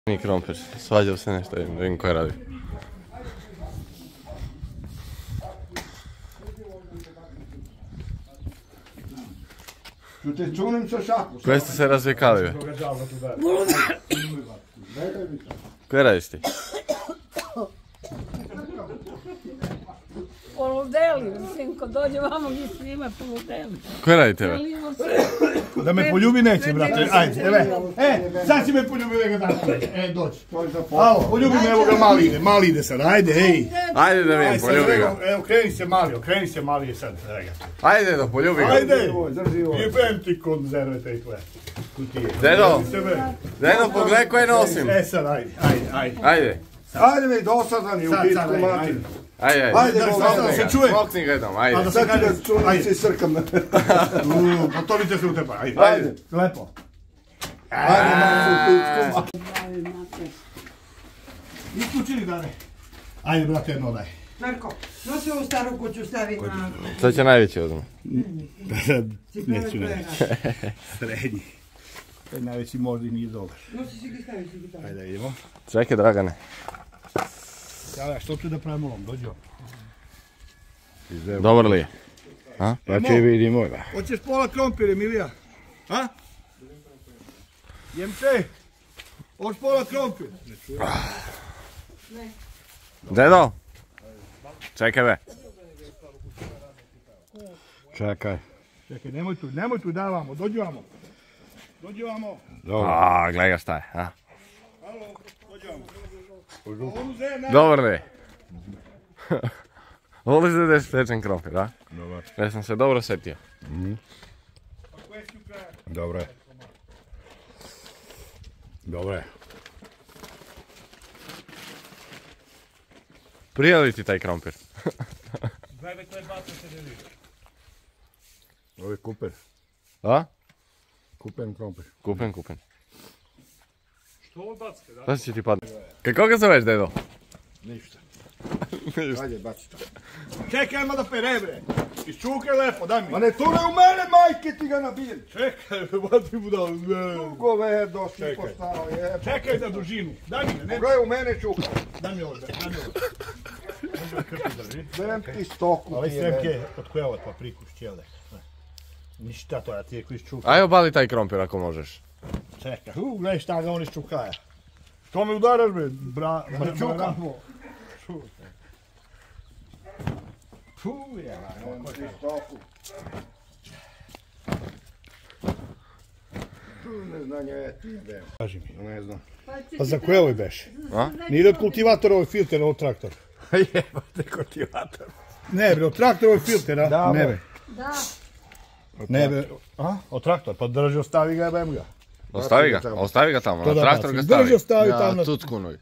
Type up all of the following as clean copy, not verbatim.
Mi krompir, svađao se nešto, ne vidim koje radi. Koje ste se razvikali? Koje radiš ti? Poludeli, sinko, dođe vamo gdje snima poludeli. Koje radi tebe? Da me poljubi neće, brate, ajde, sad si me poljubi, da dođi. Alo, poljubi me, evo ga mali ide sad, ajde, ej. Ajde da vidim, poljubi ga. Evo, kreni se mali sad, Ajde da poljubi ga. Ajde, jebem ti konzerve te tvoje. Dedo, pogledaj koje nosim. Sad, ajde. Ajde mi dosadan je u bitku, mati. Ajde, da se čuje. Smokni ga jednom, ajde. Sad ti ga čujem se srkam. Pa to vidite se u teba, ajde. Lepo. Ajde, masu u pitku. Isključili, Dane. Ajde, brate, jedno daj. Marko, nosi ovu staru kuću, stavi na... Sad će najveći uzme. Neću. Srednji. Taj najveći možda i nije dobar. Nosi si ga, stavi si ga. Ajde, idemo. Čekaj, Dragane. Ja, što tu da pravimo ovom, dođi ovom. Dobar li je? Pa će vidimo. Hoćeš pola krompir, Emilija? A? Jemče? Hoćeš pola krompir? Dedo? Čekaj be. Čekaj, nemoj tu davamo, dođi vamo. Gledaj ga šta je, Halo, dođi vamo. Dobar li je? Voli se da je stečen krompir, a? Dobar. Ja sam se dobro setio. Dobro je. Prija li ti taj krompir? Gledaj koje baca se ne vidi. Ovo je kupen. A? Kupen krompir. Kupen. Što ovo bacite, da? Šta će ti padne? Kako ga zoveš, Dedo? Ništa. Ajde, baci to. Čekaj, ima da pere, bre. Iščukaj lepo, daj mi. Ma ne ture u mene, majke, ti ga nabijem. Čekaj, bati budal. Govedo si postao, jeba. Čekaj za dužinu. Daj mi, ne. Pogledaj u mene, čuka. Daj mi ovo. Daj ti stoku, Ovaj ti jebe. sremke, od koje ovo papriku šćele. Ništa to, ja ti je koji iščuka. Aj obali taj krompir ako možeš. Čekaj, gledaj šta ga on iščukaja. Što me udaraš, bre? Ne čukam. Ti stoku. Ne znam je, ti jebe. Kaži mi. Ne znam. Pa za koje ovo beš? A? Nije od kultivatora ovaj filter, od traktor. Jebate kultivator. Ne bre, od traktora ovaj filter, a? Da, Ne bre. Da. Ne bre. A? Od traktor, pa drži, ostavi ga, jebem ga. Ostavi ga tamo, To na da traktor ga bacim. stavi. Drži, ostavi tamo na- tuckunuj.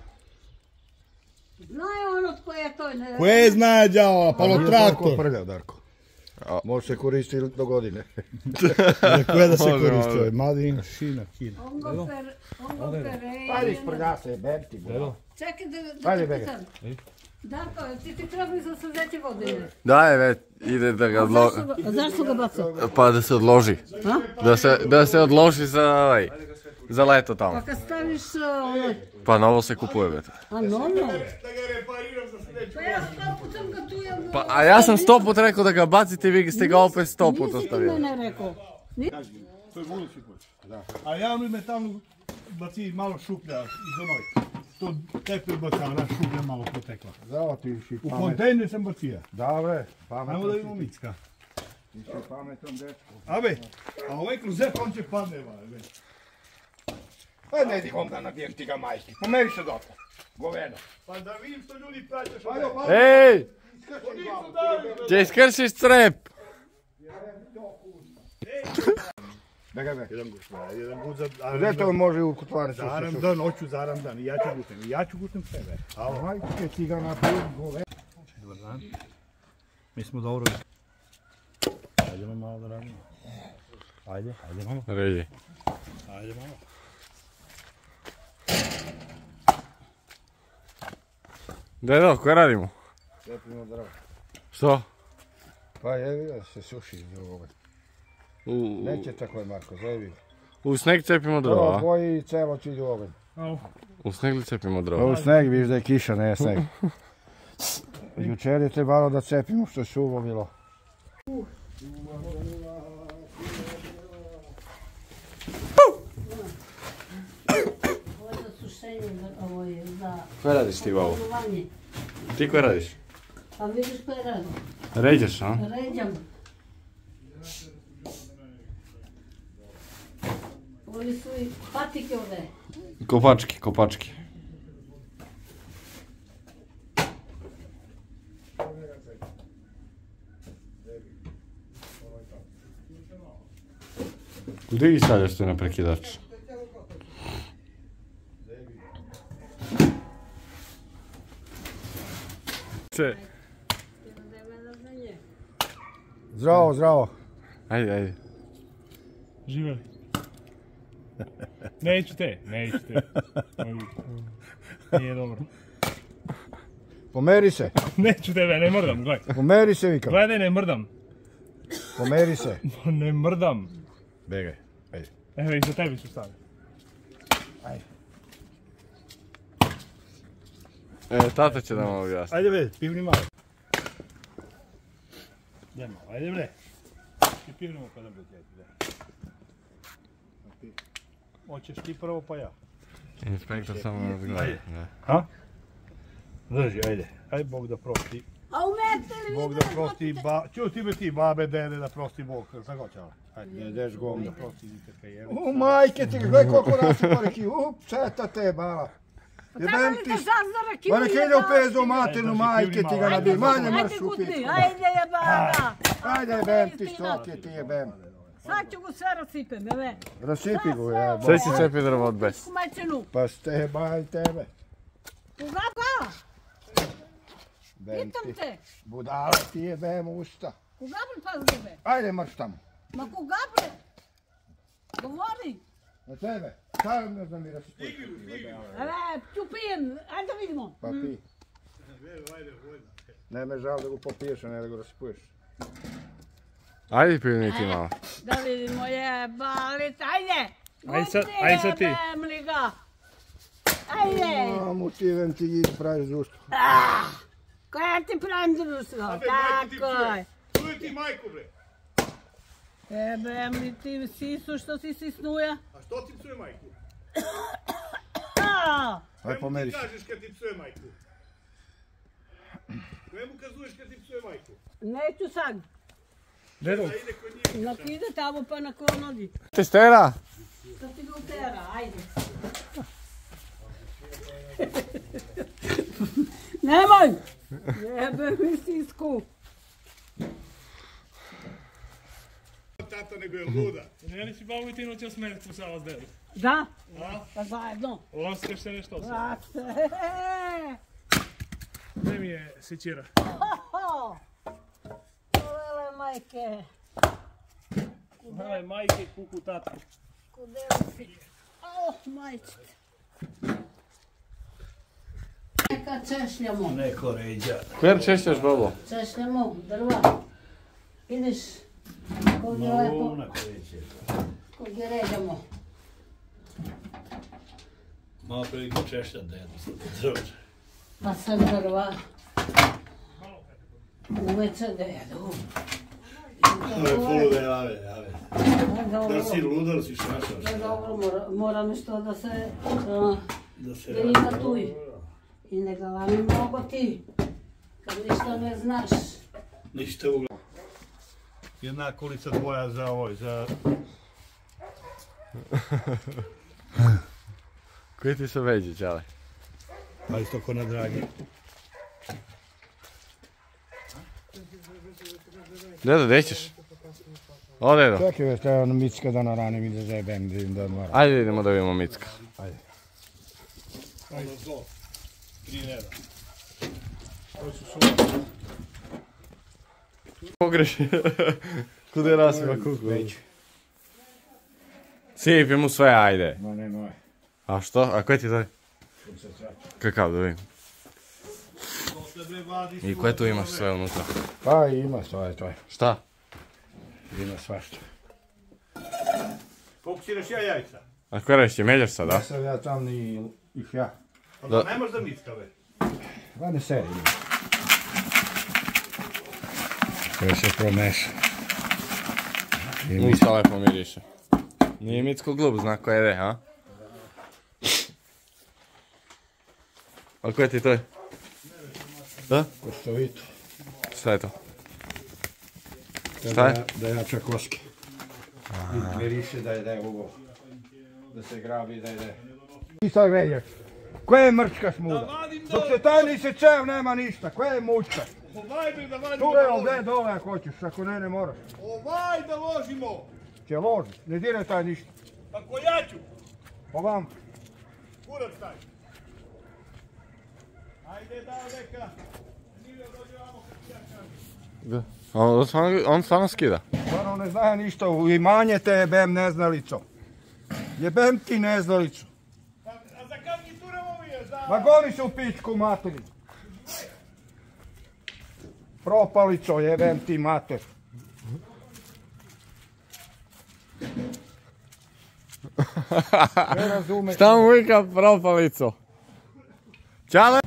Znaju on od koje to je... Koje zna đava, pa od Toliko traktor. prljav, Darko. Može se koristiti do godine. Za koje da se Može, koristi, može. ovaj, Madina, Šina, Kina. On ga pere... Ajde, isprlja se, berti. Čekaj da Ajde, te bege. pitam. Darko, ti treba za suzeće vode? Daj, već, ide da ga odloži. A zašto ga bacao? Pa da se odloži. Da se odloži za leto Pa tamo. kad staviš ono... Pa novo se kupuje, već. A normalno. Da ga repariram za sljedeću. Pa ja sto sam ga tu... Pa, a ja sam 100 put rekao da ga bacite, vi ste ga opet 100 put Nisi ti ostavili. mene rekao. To je budući put. A ja mi metalnu baci malo šuplja iz onoj. To tepir bacam, raz šuplja malo potekla. Da, ti si U pamet. kontejner sam bacija. Da, bre, Ajmo pametno da si imamo ti. micka. Ti si pametan dečko. Abe, a ovaj kroz zep on će padne, ba. Pa ne idi onda nabijem ti ga, majke. Pomeri se dotle. Goveno. Pa da vidim što ljudi praćaš. Ajde, pa. Ej! Oni su dali. Će iskršiš crep! Begaj me. Jedan gud za... Gdje to može u kutvarnicu? Zaram dan, hoću zaram dan. I ja ću gutem sebe. Alo. Majke, ti ga nabijem, goveno. Dobar dan. Mi smo dobro. Ajdemo malo da radimo. Ajde malo. Ređi. Ajde malo. Dedo, koje radimo? Cepimo drvo. Što? Pa jevi da se suši ovo. Neće tako je, Marko, zajevi. U sneg cepimo Prvo drva, a? boji celo čilju oven. U sneg li cepimo drva? U sneg, vidiš da je kiša, ne sneg. Jučer je trebalo da cepimo što je suvo bilo. Ovo je za sušenje, ovo je za Koje radiš ti, Vavo? palovanje. Ti koje radiš? Pa vidiš koje radim? Ređeš, a? Ređam. Ovi su i patike ove. Kopački. Gdje ih stavljaš to na prekidač? Zdravo, zdravo. Ajde. Živeli. Neću te. Nije dobro. Pomeri se. Neću tebe, ne mrdam, gledaj. Pomeri se, vikam. Gledaj, ne mrdam. Pomeri se. Ne mrdam. Begaj, ajde. Evo i za tebi su stavili. Ajde. Tata će da vam objasni. Ajde bre, pivni malo. Daj malo, ajde bre. I pivnemo pa da bude da. Hoćeš ti prvo pa ja. Inspektor samo nas gleda. Ha? Drži, ajde. Ajde Bog da prosti. A umete li Bog da prosti Čuti me ti babe, dede, da prosti Bog. Tako ćala. Ajde. Ne deš gom da. Prosti ditetka jevi. U majke ti, gledaj koliko rasi ki. Četa te bala. Jebem ti. Ma nek ide u pezdu maternu, majke ti ga nabij. Manje mrš u pičku. Ajde jebana. Ajde jebem ti štoke ti jebem. Sad ću go sve rasipem, jebe. Rasipi go jebem. Sve si cepi drvo od bes. Kumečenu. Pa stebaj tebe. Koga pa? Bem Pitam ti. te. Budala ti jebem usta. Koga bre pa zgube? Ajde marš tamo. Ma koga bre? Govori. Na tebe. Kaj ne znam mi rasipi. Eve, ću pijem. Ajde da vidimo. Pa pi. Ne me žal da go popiješ, a ne da go rasipuješ. Ajde pivni ti malo. Da vidimo jebalic. Ajde. Ajde sad ti. Jebem li ga. Ajde. Mamu ti vem ti jid praviš društvo. Koja ti pravim društvo? Tako je. Čuj ti majku bre. Jebem li ti sisu što si sisnuja? A što ti psuje majku? Aj pomeri Ti se. kažeš kad ti psuje majku? Koje mu kazuješ kad ti psuje majku? Neću sad. Da ide kod njih. Nek ide tamo pa na konodi. Testera! Da ti ga utera, ajde. Nemoj! Jebe mi sisku. Tata nego je luda. Ne li si babu i ti noća smerit u sala s dedu? Da? Pa zajedno. Laskaš se nešto se. Brate. Gdje mi je sićira? Ho! Vele majke. Gledaj, majke, kuku, tatku. Kude si? Majčite. Neka češljamo. Neko ređa. Kjer češćaš, babo? Češljamo drva. Vidiš? Kog je lepo. Kog je ređamo. Malo priliku češljat da jedno. Pa sam drva. Uveče da jedu. Ove polude jave. Da si luda, da si šašao. Dobro, mora nešto da se Da se grima tuj. I ne galami mnogo ti. Kad ništa ne znaš. ništa ugla. Jedna kulica dvoja za ovoj, za... Koji ti su veđi, čale? Pa isto ko na dragi. Dedo, gdje ćeš? O, dedo. Čekaj već, treba ono Micka da naranim i da zajebem, da odmaram. Ajde idemo da vidimo Micka. Ajde. Ono zlo. 3 neda. Pogreši. Kude rasima kuku? Sipi mu sve, ajde. Ma nemoj. A što? A koje ti zove? Kakav, da vidim. I koje tu imaš sve unutra? Pa ima to je. Šta? Ima svašta. Fokusiraš ja jajca. A ko reći, meljaš sad, da? Sad ja tam ni ih ja. Onda ne možeš da mickave. Va ne seri. Sve se promeša. Ništa lepo miriše. Nije Micko glup, zna ko jede, ha? A koje ti to je? Da? Kostovito. Šta je to? Šta je? Da jača koske. Miriše da je ovo. Da se grabi da je. Ti sad gledaj. Koje je mrčka smuda? Dok se taj nisi čev nema ništa. Koje je mučka? Ovaj bi da vadim. Tu je ovdje dole ako hoćeš, ako ne moraš. Ovaj da ložimo. Će ložiš, ne diraj taj ništa. Ako ja ću. Ovam. Kurac taj. Ajde da neka. Nije dođevamo kad ti ja kažem. On stvarno skida. Stvarno ne znaje ništa, u imanje te jebem neznalico. Jebem ti neznalicu. A za kakvi turemovi je? Za... Ma goni se u pičku materi. Propalico, jebem ti mater. Ne razumeš. Šta mu vika propalico? Čale?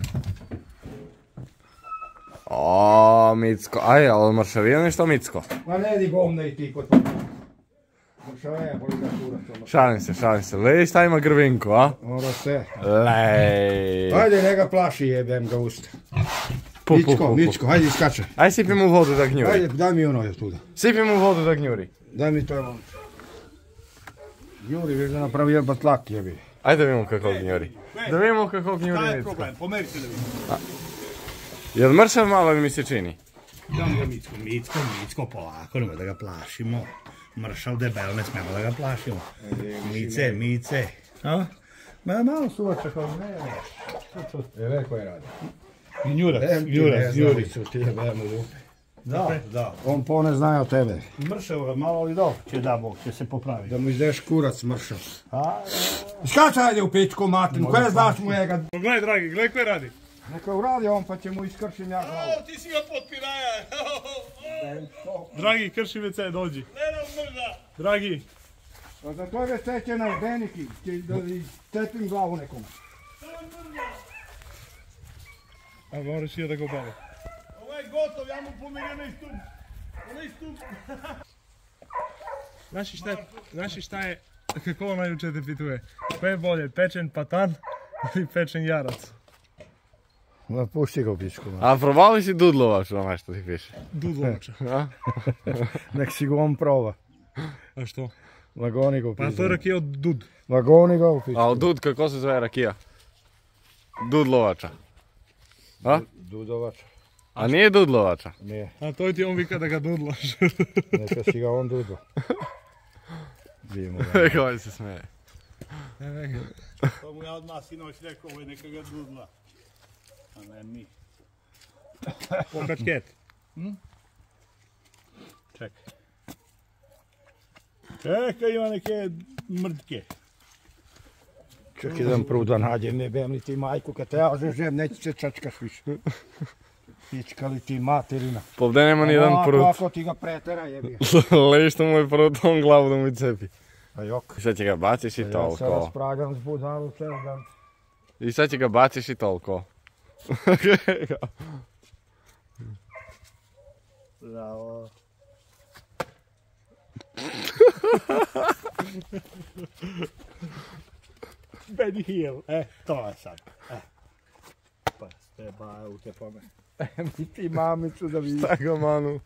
O, Micko. Aj, ali mršavija nešto Micko? Ma ne di govne i ti kod toga. Mršavija, boli da kurac. Šalim se. Lej, šta ima Grvinko, a? Mora se. Lej. Ajde, njega plaši, jebem ga usta. Mičko, hajde iskače. Aj, sipi mu vodu da gnjuri. Ajde, daj mi ono je tuda. Sipi mu vodu da gnjuri. Daj mi to ono. Juri, već da napravi jebat lak jebi. Ajde da vidimo kako gnjuri. Da vidimo kako gnjuri Šta je Micko. problem? Pomeri se da vidim. Jel mršav malo mi se čini? Dam ga Micko, polako, nemoj da ga plašimo. Mršav debel, ne smemo da ga plašimo. Mice. A? Ma malo suvača kao ne. Rekao je radi. Juri. Ti jebem u dupe. Da. On pone znaje o tebe. Mršav ga malo, ali dobro. Će da Bog, će se popraviti. Da mu izdeš kurac mršav. Skače ajde u pičku matinu, koje znaš mu njega? Gledaj, dragi, gledaj koje radi. Neka uradi on pa će mu iskršim ja glavu. Ti si ga potpiraja. Dragi, krši WC, dođi. Dragi. Pa za to je teče na beniki, da cepim glavu nekom. A moraš i da ga bave. Ovo je gotov, ja mu pomerio onaj stup. Znaš šta je, kako ona juče te pituje? Ko je bolje, pečen patan ili pečen jarac? Ma pušti ga u pičku. A probali si dudlovač, onaj što ti piše? Dudlovača. Nek si ga on proba. A što? Vagoni ga u pičku. Pa to je rakija od dud. Vagoni ga u pičku. A dud, kako se zove rakija? Dudlovača. A? Dudovač. A nije dudlovača? Nije. A to ti on vika da ga dudlaš. Neka si ga on dudo. Kako se smeje. To mu ja odmah sinoć rekao, ovo je neka ga dudla. A ne mi. Pokačket. Čekaj, ima neke mrtke. Čak jedan prv da nađem, ne bem li ti majku, kad te ja ožežem, neće se čačkaš više. Pička li ti materina. Pa ovdje nema ni jedan prut. Ako ti ga pretera jebi. Lej što mu je prut, on glavu da mu i cepi. A jok. Šta će ga baciš i Ja se toliko. raspragam s budalu cel dan. I sad će ga baciš i toliko. Bravo. Benny Hill, to je sad. Pa ste ba u te pome. Mi ti mamicu da vidiš. Šta ga manu?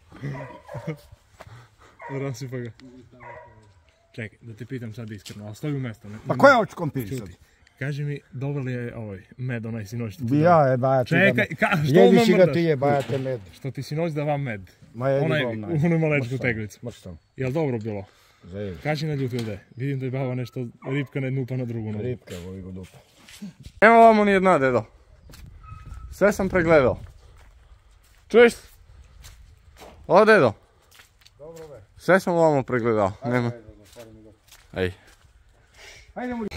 Rasipa ga. Čekaj, da te pitam sad iskreno, ali stoji u mjesto. Pa koja hoću kompiri sad? Kaži mi, dobar li je ovaj med, onaj sinoć što ti Bi ja je baja ti da Čekaj, med. što Jedi me si ga mrdaš? ti je baja te med. Što ti sinoć davam med. Ma jedi Onaj, govna. u onoj malečku Mrstom, teglicu. mrstom. Jel dobro bilo? Zajebi. Kaži na ljutu da je. Vidim da je baba nešto ripka na jednu pa na drugu nogu. Ripke, voli go dupe. Nema ovamo ni jedna, dedo. Sve sam pregledao. Čuješ? O, dedo. Dobro be. Sve sam ovamo pregledao. Nema. Ej. Ajde mu.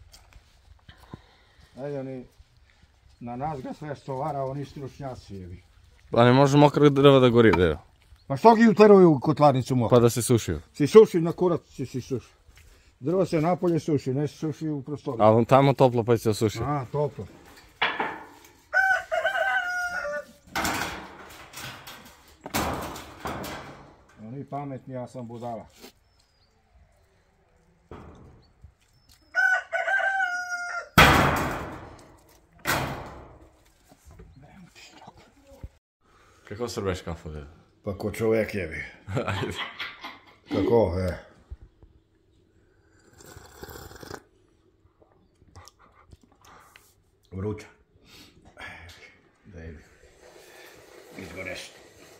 Ajde oni. Na nas ga sve stovara, oni stručnjaci jebi. Pa ne može mokro drva da gori, dedo. Pa što gi uteruju u kotlarnicu mokro? Pa da se sušiju. Si suši na kurac, si suši. Drvo se napolje suši, ne se suši u prostoru. Ali tamo toplo pa će se osušiti. A, toplo. Oni pametni, ja sam budala. Kako srbeš kafu, deda? Pa ko čovjek jebi. Ajde. Kako, Vruća. Da jebi. Izgoreš.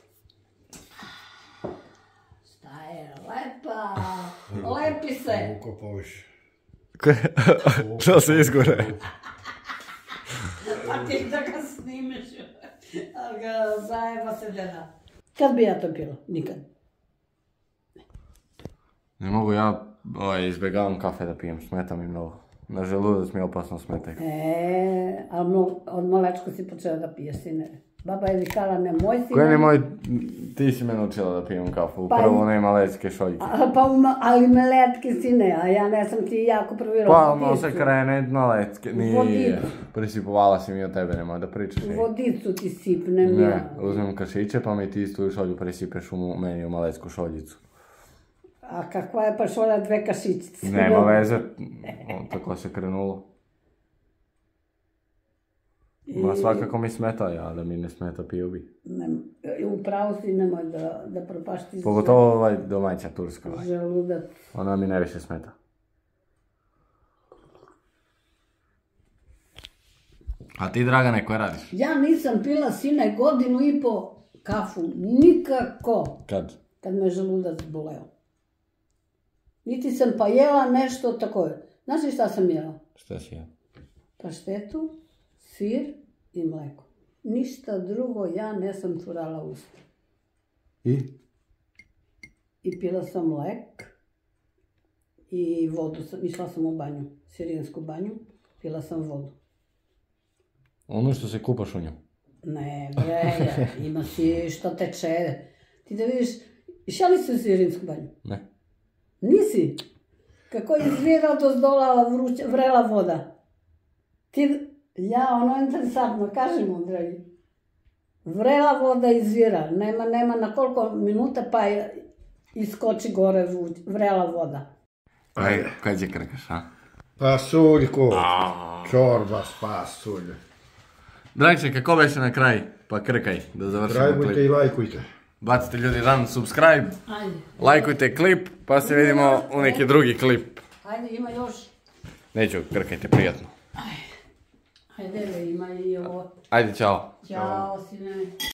Šta je, lepa, lepi se. Ukopoviš. Što se izgore? Pa ti da ga snimeš, ali ga zajeba se deda. Kad bi ja to pila? Nikad. Ne mogu ja, izbjegavam kafe da pijem, smeta mi mnogo. Na želudac mi opasno smetaju. Ali od malečko si počela da piješ, sine. Baba je vikala, nemoj si... Koje nemoj, ti si me naučila da pijem kafu, upravo one malecke šoljice. Ali meletke sine, a ja ne sam ti jako provirala Pa, vodicu. ono se krene malecke, nije. Vodicu. Prisipovala si mi od tebe, nemoj da pričaš. Vodicu ti sipnem Ne, ja. uzmem kašiće pa mi ti istu šolju prisipeš meni u malecku šoljicu. A kakva je pa šolja 2 kašičice? Nema veze, tako se krenulo. Ma svakako mi smeta, ja da mi ne smeta pio bi. Upravo si, nemoj da propaštiš Pogotovo ovaj domaća turska. želudac. Ona mi najviše smeta. A ti, Dragane, koje radiš? Ja nisam pila, sine, 1,5 godine kafu. Nikako. Kad? Kad me želudac boleo. Niti sam pa jela nešto tako. Znaš li šta sam jela? Šta si ja? Paštetu, sir i mleko. Ništa drugo ja nesam curala usta. I? I pila sam lek i vodu. Išla sam u banju, sirinsku banju, pila sam vodu. Ono što se kupaš u nju? Ne, bre, ima si što teče. Ti da vidiš, išla li si u sirinsku banju? Ne. Nisi? Kako je izvira dozdola vrela voda? Ja, ono interesantno, kaži mu, dragi. Vrela voda izvira, nema na koliko minuta pa iskoči gore vrela voda. Kaj će krkaš, a? Pasuljku. Čorba s pasulj. Dragče, kako beše na kraj? Pa krkaj, da završimo Trajbujte klip. i lajkujte. Bacite ljudi dan subscribe, Ajde. lajkujte klip, pa se vidimo u neki drugi klip. Ajde, ima još. Neću, krkajte, prijatno. Ajde, ima i ovo. Ajde, čao. Ćao, sine.